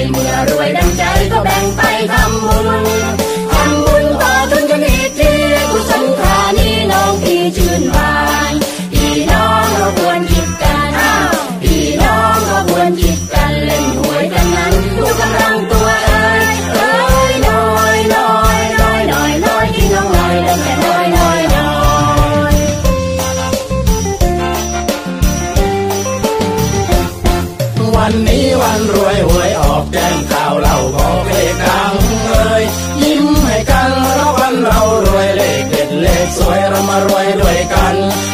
เมื่อรวยดังใจก็แบ่งไปทำบุญต่อทุนกันอีกทีกุศลครานี้น้องพี่ชื่นบานพี่น้องเราควรคิดกันพี่น้องเราควรคิดกันเล่นหวยกันนั้นดูกำลังตัวน้อยที่น้องน้อยเล่นแต่น้อยวันนี้วันรวยหวยออกแจ้งข่าวเราบอกเลขดังเลยยิ้มให้กันเพราะวันเรารวยเลขเด็ดเลขสวยเรามารวยด้วยกัน